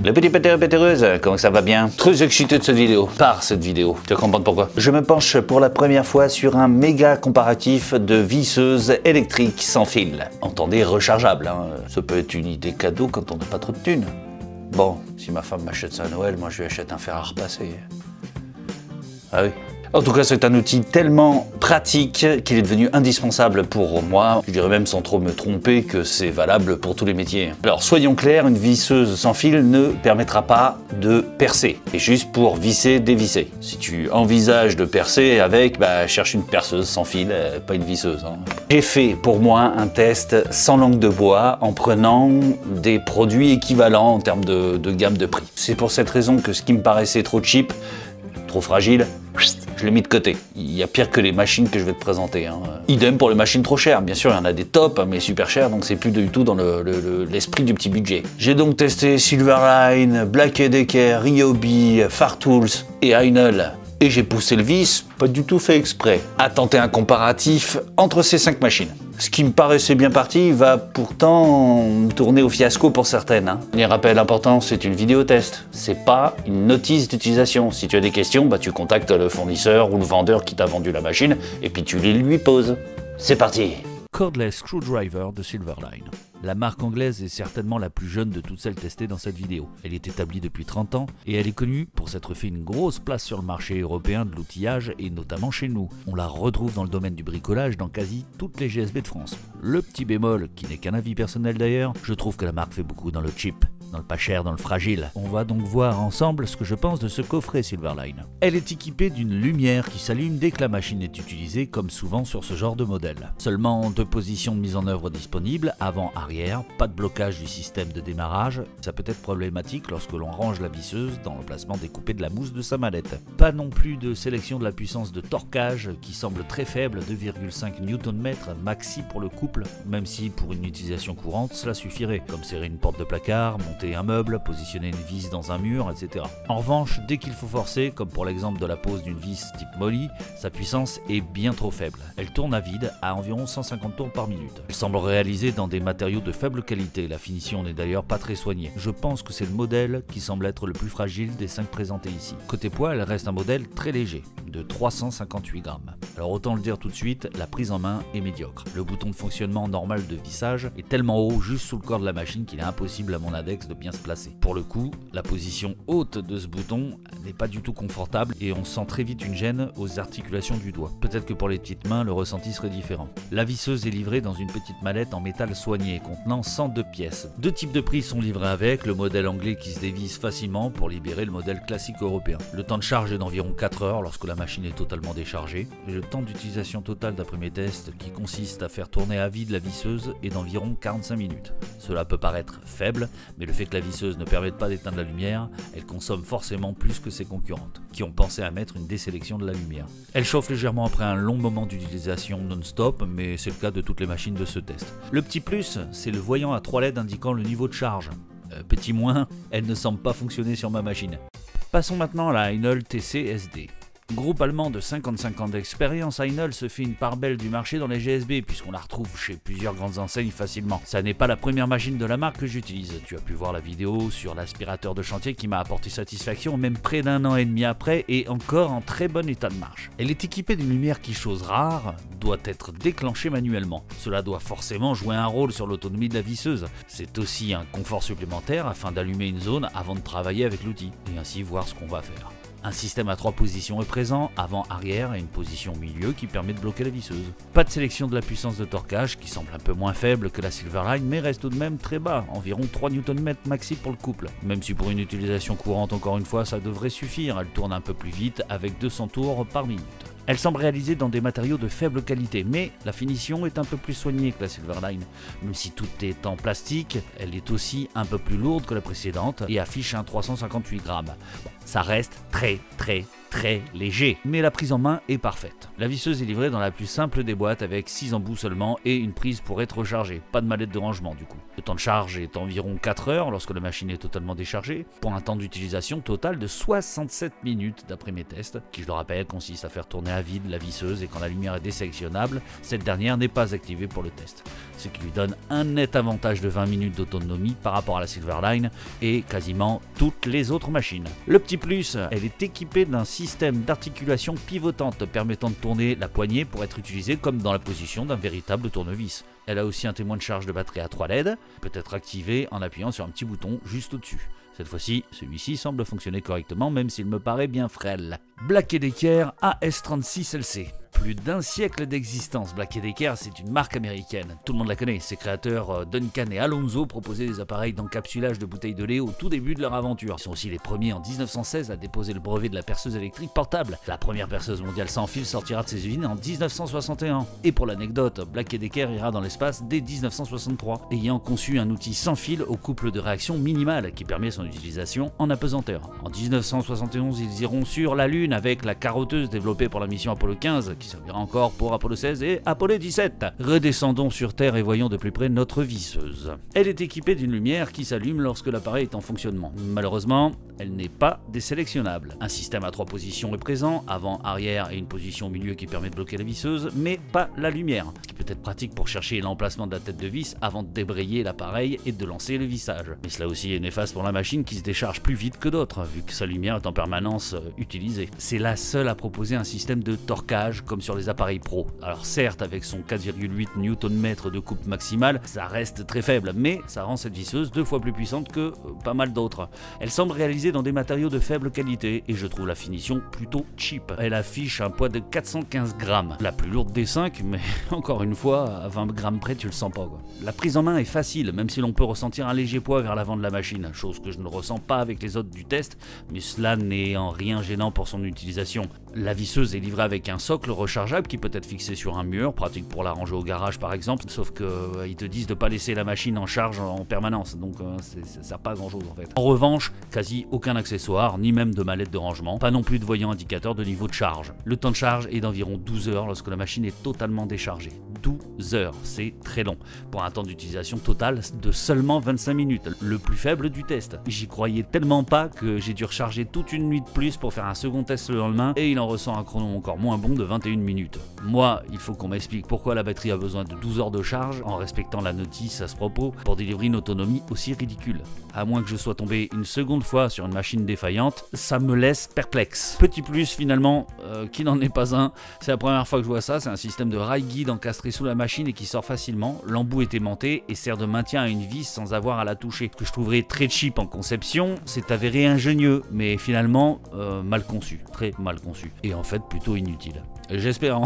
Le petit pétéreuse, comment ça va bien? Très excité de cette vidéo, par cette vidéo, tu vas comprendre pourquoi. Je me penche pour la première fois sur un méga comparatif de visseuses électriques sans fil. Entendez rechargeable, hein. Ça peut être une idée cadeau quand on n'a pas trop de thunes. Bon, si ma femme m'achète ça à Noël, moi je lui achète un fer à repasser. Ah oui. En tout cas, c'est un outil tellement pratique qu'il est devenu indispensable pour moi. Je dirais même sans trop me tromper que c'est valable pour tous les métiers. Alors, soyons clairs, une visseuse sans fil ne permettra pas de percer. C'est juste pour visser, dévisser. Si tu envisages de percer avec, cherche une perceuse sans fil, pas une visseuse. Hein. J'ai fait pour moi un test sans langue de bois en prenant des produits équivalents en termes de gamme de prix. C'est pour cette raison que ce qui me paraissait trop cheap, trop fragile, je l'ai mis de côté. Il y a pire que les machines que je vais te présenter. Hein. Idem pour les machines trop chères. Bien sûr, il y en a des tops, mais super chères, donc c'est plus du tout dans l'esprit du petit budget. J'ai donc testé Silverline, Black & Decker, Ryobi, Fartools et Heinl. Et j'ai poussé le vis, pas du tout fait exprès, à tenter un comparatif entre ces 5 machines. Ce qui me paraissait bien parti va pourtant tourner au fiasco pour certaines. Hein. Les rappels importants, c'est une vidéo test. C'est pas une notice d'utilisation. Si tu as des questions, tu contactes le fournisseur ou le vendeur qui t'a vendu la machine et puis tu les lui poses. C'est parti! Cordless Screwdriver de Silverline. La marque anglaise est certainement la plus jeune de toutes celles testées dans cette vidéo. Elle est établie depuis 30 ans et elle est connue pour s'être fait une grosse place sur le marché européen de l'outillage et notamment chez nous. On la retrouve dans le domaine du bricolage dans quasi toutes les GSB de France. Le petit bémol, qui n'est qu'un avis personnel d'ailleurs, je trouve que la marque fait beaucoup dans le cheap. Dans le pas cher, dans le fragile. On va donc voir ensemble ce que je pense de ce coffret Silverline. Elle est équipée d'une lumière qui s'allume dès que la machine est utilisée, comme souvent sur ce genre de modèle. Seulement 2 positions de mise en œuvre disponibles, avant-arrière, pas de blocage du système de démarrage. Ça peut être problématique lorsque l'on range la visseuse dans l'emplacement découpé de la mousse de sa mallette. Pas non plus de sélection de la puissance de torquage qui semble très faible, 2,5 Nm maxi pour le couple, même si pour une utilisation courante cela suffirait, comme serrer une porte de placard, monter un meuble, positionner une vis dans un mur, etc. En revanche, dès qu'il faut forcer, comme pour l'exemple de la pose d'une vis type Molly, sa puissance est bien trop faible. Elle tourne à vide à environ 150 tours par minute. Elle semble réalisée dans des matériaux de faible qualité, la finition n'est d'ailleurs pas très soignée. Je pense que c'est le modèle qui semble être le plus fragile des 5 présentés ici. Côté poids, elle reste un modèle très léger, de 358 grammes. Alors autant le dire tout de suite, la prise en main est médiocre. Le bouton de fonctionnement normal de vissage est tellement haut juste sous le corps de la machine qu'il est impossible à mon index de bien se placer. Pour le coup, la position haute de ce bouton n'est pas du tout confortable et on sent très vite une gêne aux articulations du doigt. Peut-être que pour les petites mains, le ressenti serait différent. La visseuse est livrée dans une petite mallette en métal soigné contenant 102 pièces. 2 types de prises sont livrés avec, le modèle anglais qui se dévisse facilement pour libérer le modèle classique européen. Le temps de charge est d'environ 4 heures lorsque la machine est totalement déchargée. Et le temps d'utilisation total d'après mes tests, qui consiste à faire tourner à vide la visseuse, est d'environ 45 minutes. Cela peut paraître faible, mais le fait que la visseuse ne permette pas d'éteindre la lumière, elle consomme forcément plus que ses concurrentes, qui ont pensé à mettre une désélection de la lumière. Elle chauffe légèrement après un long moment d'utilisation non-stop, mais c'est le cas de toutes les machines de ce test. Le petit plus, c'est le voyant à 3 LED indiquant le niveau de charge. Petit moins, elle ne semble pas fonctionner sur ma machine. Passons maintenant à la Heinl TC-SD. Groupe allemand de 55 ans d'expérience, Heinl se fait une part belle du marché dans les GSB puisqu'on la retrouve chez plusieurs grandes enseignes facilement. Ça n'est pas la première machine de la marque que j'utilise. Tu as pu voir la vidéo sur l'aspirateur de chantier qui m'a apporté satisfaction même près d'1 an et demi après et encore en très bon état de marche. Elle est équipée d'une lumière qui, chose rare, doit être déclenchée manuellement. Cela doit forcément jouer un rôle sur l'autonomie de la visseuse. C'est aussi un confort supplémentaire afin d'allumer une zone avant de travailler avec l'outil et ainsi voir ce qu'on va faire. Un système à 3 positions est présent, avant-arrière et une position au milieu qui permet de bloquer la visseuse. Pas de sélection de la puissance de torquage qui semble un peu moins faible que la Silverline mais reste tout de même très bas, environ 3 Nm maxi pour le couple. Même si pour une utilisation courante encore une fois ça devrait suffire, elle tourne un peu plus vite avec 200 tours par minute. Elle semble réalisée dans des matériaux de faible qualité, mais la finition est un peu plus soignée que la Silverline. Même si tout est en plastique, elle est aussi un peu plus lourde que la précédente et affiche un 358 grammes. Bon, ça reste très très léger, mais la prise en main est parfaite. La visseuse est livrée dans la plus simple des boîtes avec 6 embouts seulement et une prise pour être rechargée, pas de mallette de rangement du coup. Le temps de charge est environ 4 heures lorsque la machine est totalement déchargée, pour un temps d'utilisation total de 67 minutes d'après mes tests, qui je le rappelle consiste à faire tourner à vide la visseuse et quand la lumière est désélectionnable, cette dernière n'est pas activée pour le test, ce qui lui donne un net avantage de 20 minutes d'autonomie par rapport à la Silverline et quasiment toutes les autres machines. Le petit plus, elle est équipée d'un système d'articulation pivotante permettant de tourner la poignée pour être utilisée comme dans la position d'un véritable tournevis. Elle a aussi un témoin de charge de batterie à 3 LED, peut être activé en appuyant sur un petit bouton juste au-dessus. Cette fois-ci, celui-ci semble fonctionner correctement même s'il me paraît bien frêle. Black & Decker AS36LC. Plus d'un siècle d'existence, Black & Decker c'est une marque américaine, tout le monde la connaît, ses créateurs Duncan et Alonso proposaient des appareils d'encapsulage de bouteilles de lait au tout début de leur aventure. Ils sont aussi les premiers en 1916 à déposer le brevet de la perceuse électrique portable. La première perceuse mondiale sans fil sortira de ses usines en 1961. Et pour l'anecdote, Black & Decker ira dans l'espace dès 1963, ayant conçu un outil sans fil au couple de réaction minimale qui permet son utilisation en apesanteur. En 1971, ils iront sur la Lune avec la carotteuse développée pour la mission Apollo 15, qui servira encore pour Apollo 16 et Apollo 17. Redescendons sur Terre et voyons de plus près notre visseuse. Elle est équipée d'une lumière qui s'allume lorsque l'appareil est en fonctionnement. Malheureusement, elle n'est pas désélectionnable. Un système à 3 positions est présent, avant, arrière et une position au milieu qui permet de bloquer la visseuse, mais pas la lumière, ce qui peut être pratique pour chercher l'emplacement de la tête de vis avant de débrayer l'appareil et de lancer le vissage. Mais cela aussi est néfaste pour la machine qui se décharge plus vite que d'autres, vu que sa lumière est en permanence utilisée. C'est la seule à proposer un système de torquage comme sur les appareils pro. Alors certes, avec son 4,8 Nm de coupe maximale, ça reste très faible, mais ça rend cette visseuse 2 fois plus puissante que pas mal d'autres. Elle semble réalisée dans des matériaux de faible qualité et je trouve la finition plutôt cheap. Elle affiche un poids de 415 grammes, la plus lourde des 5, mais encore une fois, à 20 grammes près, tu le sens pas quoi. La prise en main est facile, même si l'on peut ressentir un léger poids vers l'avant de la machine, chose que je ne ressens pas avec les autres du test, mais cela n'est en rien gênant pour son utilisation. La visseuse est livrée avec un socle rechargeable qui peut être fixé sur un mur, pratique pour la ranger au garage par exemple, sauf que ils te disent de pas laisser la machine en charge en permanence, donc ça sert pas à grand chose en fait. En revanche, quasi aucun accessoire, ni même de mallette de rangement, pas non plus de voyant indicateur de niveau de charge. Le temps de charge est d'environ 12 heures lorsque la machine est totalement déchargée. 12 heures, c'est très long, pour un temps d'utilisation total de seulement 25 minutes, le plus faible du test. J'y croyais tellement pas que j'ai dû recharger toute une nuit de plus pour faire un second test le lendemain, et il en ressort un chrono encore moins bon de 21 minutes. Moi, il faut qu'on m'explique pourquoi la batterie a besoin de 12 heures de charge en respectant la notice à ce propos pour délivrer une autonomie aussi ridicule. À moins que je sois tombé une seconde fois sur une machine défaillante, ça me laisse perplexe. Petit plus finalement, qui n'en est pas un, c'est la première fois que je vois ça, c'est un système de rail guide encastré sous la machine et qui sort facilement, l'embout est aimanté et sert de maintien à une vis sans avoir à la toucher. Ce que je trouverais très cheap en conception, c'est avéré ingénieux, mais finalement mal conçu, très mal conçu, et en fait plutôt inutile. J'espère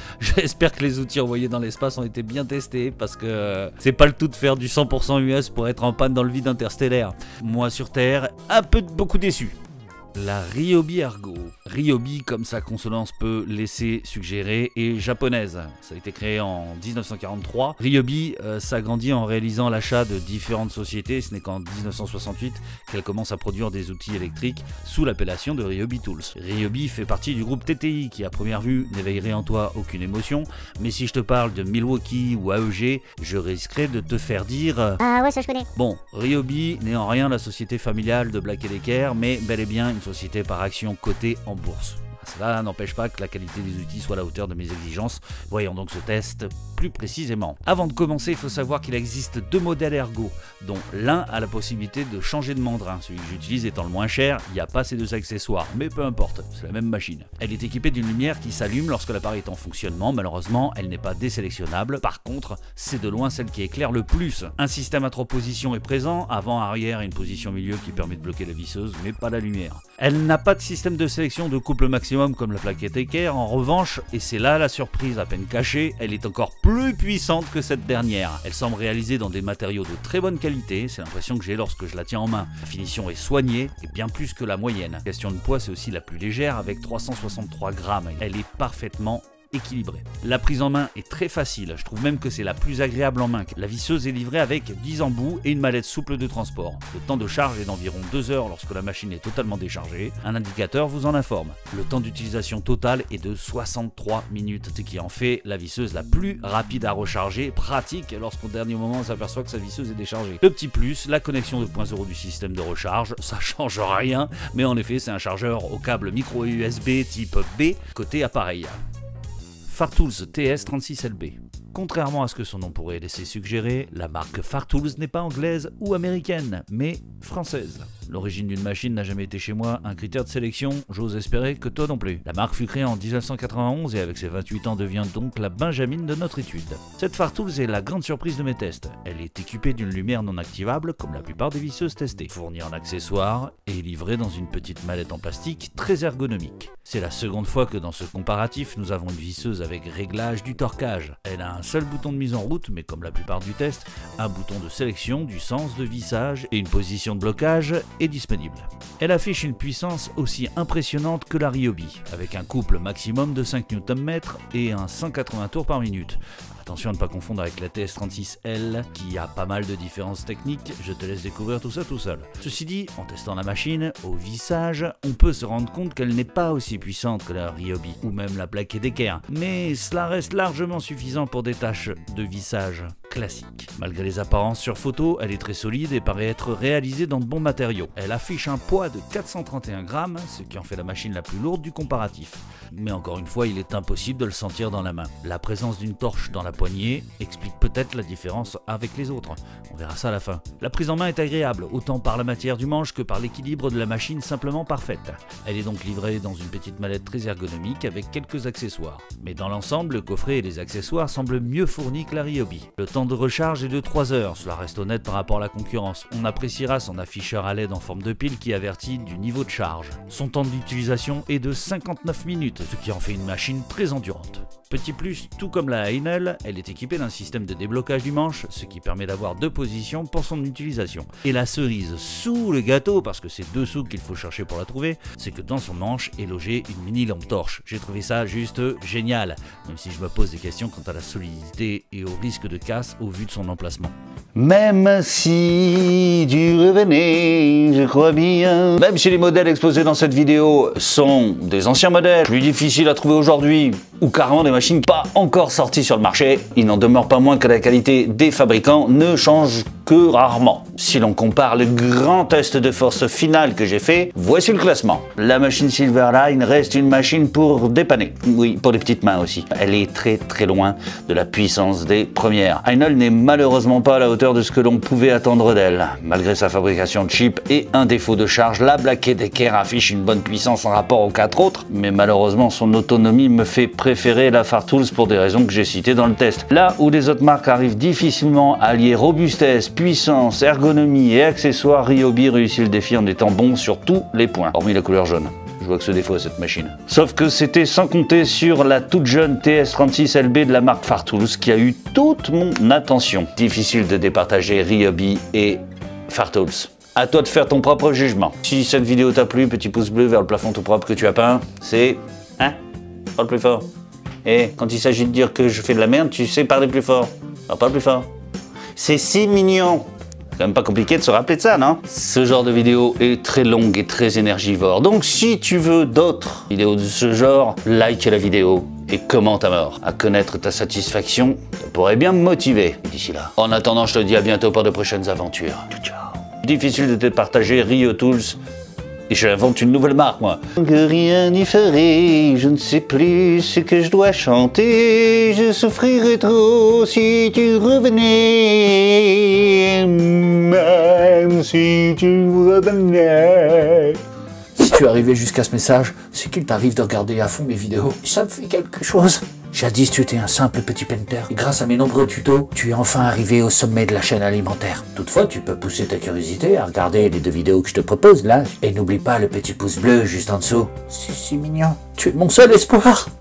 que les outils envoyés dans l'espace ont été bien testés parce que c'est pas le tout de faire du 100% US pour être en panne dans le vide interstellaire. Moi sur Terre, beaucoup déçu. La Ryobi Ergo. Ryobi, comme sa consonance peut laisser suggérer, est japonaise. Ça a été créé en 1943. Ryobi s'agrandit en réalisant l'achat de différentes sociétés. Ce n'est qu'en 1968 qu'elle commence à produire des outils électriques sous l'appellation de Ryobi Tools. Ryobi fait partie du groupe TTI qui à première vue n'éveillerait en toi aucune émotion. Mais si je te parle de Milwaukee ou AEG, je risquerai de te faire dire... Ah ouais, ça je connais. Bon, Ryobi n'est en rien la société familiale de Black & Decker, mais bel et bien une société par action cotée en bourse. Cela n'empêche pas que la qualité des outils soit à la hauteur de mes exigences. Voyons donc ce test plus précisément. Avant de commencer, il faut savoir qu'il existe 2 modèles Ergo, dont l'un a la possibilité de changer de mandrin. Celui que j'utilise étant le moins cher, il n'y a pas ces 2 accessoires, mais peu importe, c'est la même machine. Elle est équipée d'une lumière qui s'allume lorsque l'appareil est en fonctionnement. Malheureusement, elle n'est pas désélectionnable. Par contre, c'est de loin celle qui éclaire le plus. Un système à 3 positions est présent, avant, arrière et une position milieu qui permet de bloquer la visseuse, mais pas la lumière. Elle n'a pas de système de sélection de couple maximum comme la Black & Decker. En revanche, et c'est là la surprise à peine cachée, elle est encore plus puissante que cette dernière. Elle semble réalisée dans des matériaux de très bonne qualité, c'est l'impression que j'ai lorsque je la tiens en main. La finition est soignée et bien plus que la moyenne. Question de poids, c'est aussi la plus légère avec 363 grammes. Elle est parfaitement équilibrée. La prise en main est très facile, je trouve même que c'est la plus agréable en main. La visseuse est livrée avec 10 embouts et une mallette souple de transport. Le temps de charge est d'environ 2 heures lorsque la machine est totalement déchargée. Un indicateur vous en informe. Le temps d'utilisation total est de 63 minutes, ce qui en fait la visseuse la plus rapide à recharger, pratique lorsqu'au dernier moment on s'aperçoit que sa visseuse est déchargée. Le petit plus, la connexion 2.0 du système de recharge, ça change rien, mais en effet c'est un chargeur au câble micro USB type B côté appareil. Fartools TS36LB. Contrairement à ce que son nom pourrait laisser suggérer, la marque Fartools n'est pas anglaise ou américaine, mais française. L'origine d'une machine n'a jamais été chez moi un critère de sélection, j'ose espérer que toi non plus. La marque fut créée en 1991 et avec ses 28 ans devient donc la benjamine de notre étude. Cette Fartools est la grande surprise de mes tests. Elle est équipée d'une lumière non activable comme la plupart des visseuses testées, fournie en accessoires et livrée dans une petite mallette en plastique très ergonomique. C'est la seconde fois que dans ce comparatif nous avons une visseuse avec réglage du torquage. Elle a un seul bouton de mise en route, mais comme la plupart du test, un bouton de sélection du sens de vissage et une position de blocage est disponible. Elle affiche une puissance aussi impressionnante que la Ryobi, avec un couple maximum de 5 Nm et un 180 tours par minute. Attention à ne pas confondre avec la TS36L qui a pas mal de différences techniques, je te laisse découvrir tout ça tout seul. Ceci dit, en testant la machine, au vissage, on peut se rendre compte qu'elle n'est pas aussi puissante que la Ryobi ou même la Black & Decker, mais cela reste largement suffisant pour des tâches de vissage classiques. Malgré les apparences sur photo, elle est très solide et paraît être réalisée dans de bons matériaux. Elle affiche un poids de 431 grammes, ce qui en fait la machine la plus lourde du comparatif. Mais encore une fois, il est impossible de le sentir dans la main. La présence d'une torche dans la poignée explique peut-être la différence avec les autres. On verra ça à la fin. La prise en main est agréable, autant par la matière du manche que par l'équilibre de la machine simplement parfaite. Elle est donc livrée dans une petite mallette très ergonomique avec quelques accessoires. Mais dans l'ensemble, le coffret et les accessoires semblent mieux fournis que la Ryobi. Le temps de recharge est de 3 heures, cela reste honnête par rapport à la concurrence. On appréciera son afficheur à LED en forme de pile qui avertit du niveau de charge. Son temps d'utilisation est de 59 minutes, ce qui en fait une machine très endurante. Petit plus, tout comme la Heinel, elle est équipée d'un système de déblocage du manche, ce qui permet d'avoir 2 positions pour son utilisation. Et la cerise sous le gâteau, parce que c'est dessous qu'il faut chercher pour la trouver, c'est que dans son manche est logée une mini lampe torche. J'ai trouvé ça juste génial, même si je me pose des questions quant à la solidité et au risque de casse au vu de son emplacement. Même si tu revenais, je crois bien. Même si les modèles exposés dans cette vidéo sont des anciens modèles, plus difficiles à trouver aujourd'hui, ou carrément des machines pas encore sorties sur le marché, il n'en demeure pas moins que la qualité des fabricants ne change que rarement. Si l'on compare le grand test de force final que j'ai fait, voici le classement. La machine Silverline reste une machine pour dépanner. Oui, pour les petites mains aussi. Elle est très loin de la puissance des premières. Heinel n'est malheureusement pas à la hauteur de ce que l'on pouvait attendre d'elle. Malgré sa fabrication cheap et un défaut de charge, la Black & Decker affiche une bonne puissance en rapport aux 4 autres, mais malheureusement son autonomie me fait préférer la Fartools pour des raisons que j'ai citées dans le test. Là où les autres marques arrivent difficilement à allier robustesse, puissance, ergonomie et accessoires, Ryobi réussit le défi en étant bon sur tous les points, hormis la couleur jaune. Je vois que ce défaut à cette machine. Sauf que c'était sans compter sur la toute jeune TS36LB de la marque Fartools qui a eu toute mon attention. Difficile de départager Ryobi et Fartools. À toi de faire ton propre jugement. Si cette vidéo t'a plu, petit pouce bleu vers le plafond tout propre que tu as peint, c'est... Hein? Parle plus fort. Et quand il s'agit de dire que je fais de la merde, tu sais parler plus fort. Alors parle plus fort. C'est si mignon. C'est quand même pas compliqué de se rappeler de ça, non? Ce genre de vidéo est très longue et très énergivore. Donc si tu veux d'autres vidéos de ce genre, like la vidéo et commente à mort. À connaître ta satisfaction, ça pourrait bien me motiver d'ici là. En attendant, je te dis à bientôt pour de prochaines aventures. Ciao. Difficile de te partager Ryotoolz. Et j'invente une nouvelle marque, moi. Que rien n'y ferait, je ne sais plus ce que je dois chanter. Je souffrirais trop si tu revenais. Même si tu revenais. Si tu es arrivé jusqu'à ce message, c'est qu'il t'arrive de regarder à fond mes vidéos. Ça me fait quelque chose. Jadis, tu étais un simple petit painter. Et grâce à mes nombreux tutos, tu es enfin arrivé au sommet de la chaîne alimentaire. Toutefois, tu peux pousser ta curiosité à regarder les 2 vidéos que je te propose là. Et n'oublie pas le petit pouce bleu juste en dessous. C'est si mignon. Tu es mon seul espoir.